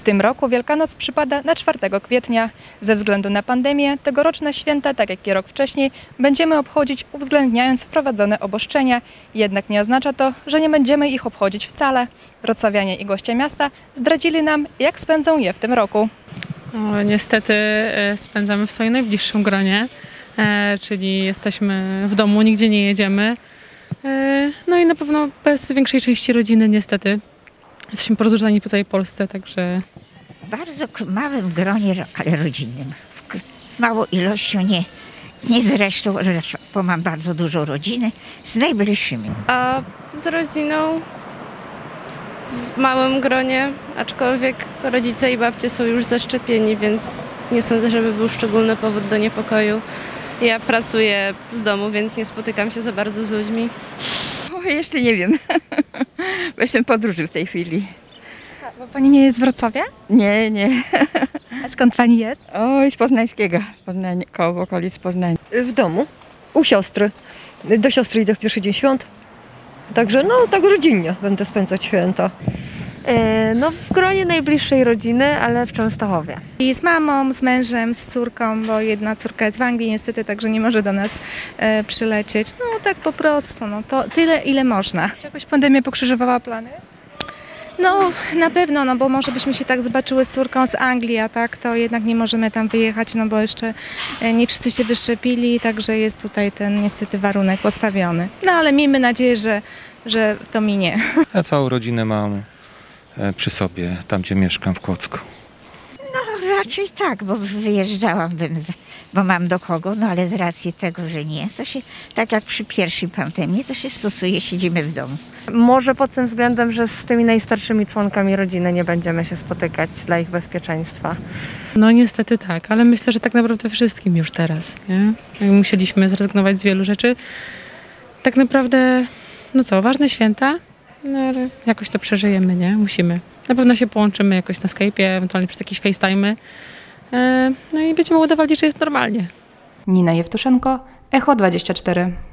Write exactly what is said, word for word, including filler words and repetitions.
tym roku Wielkanoc przypada na czwartego kwietnia. Ze względu na pandemię tegoroczne święta, tak jak i rok wcześniej, będziemy obchodzić uwzględniając wprowadzone obostrzenia. Jednak nie oznacza to, że nie będziemy ich obchodzić wcale. Wrocławianie i goście miasta zdradzili nam, jak spędzą je w tym roku. O, niestety spędzamy w swoim najbliższym gronie, e, czyli jesteśmy w domu, nigdzie nie jedziemy. E, no i na pewno bez większej części rodziny niestety. Jesteśmy porozrzucani po całej Polsce, także... W bardzo małym gronie, ale rodzinnym. Mało ilością, nie, nie zresztą, bo mam bardzo dużo rodziny, z najbliższymi. A z rodziną w małym gronie, aczkolwiek rodzice i babcie są już zaszczepieni, więc nie sądzę, żeby był szczególny powód do niepokoju. Ja pracuję z domu, więc nie spotykam się za bardzo z ludźmi. O, jeszcze nie wiem, bo jestem w podróży w tej chwili. A, bo pani nie jest z Wrocławia? Nie, nie. A skąd pani jest? Oj, z Poznańskiego, Poznań, koło okolic Poznania. W domu, u siostry. Do siostry idę w pierwszy dzień świąt. Także no tak rodzinnie będę spędzać święta. No w gronie najbliższej rodziny, ale w Częstochowie. I z mamą, z mężem, z córką, bo jedna córka jest w Anglii niestety, także nie może do nas e, przylecieć. No tak po prostu, no to tyle ile można. Czy jakoś pandemia pokrzyżowała plany? No na pewno, no bo może byśmy się tak zobaczyły z córką z Anglii, a tak to jednak nie możemy tam wyjechać, no bo jeszcze nie wszyscy się wyszczepili, także jest tutaj ten niestety warunek postawiony. No ale miejmy nadzieję, że, że to minie. Ja całą rodzinę mam przy sobie, tam gdzie mieszkam w Kłodzku. No raczej tak, bo wyjeżdżałabym, bo mam do kogo, no ale z racji tego, że nie, to się, tak jak przy pierwszej pandemii, to się stosuje, siedzimy w domu. Może pod tym względem, że z tymi najstarszymi członkami rodziny nie będziemy się spotykać dla ich bezpieczeństwa. No niestety tak, ale myślę, że tak naprawdę wszystkim już teraz, nie? Musieliśmy zrezygnować z wielu rzeczy. Tak naprawdę, no co, ważne święta, no ale jakoś to przeżyjemy, nie? Musimy. Na pewno się połączymy jakoś na Skype'ie, ewentualnie przez jakieś FaceTime'y. No i będziemy udawali, że jest normalnie. Nina Jewtuszenko, Echo dwadzieścia cztery.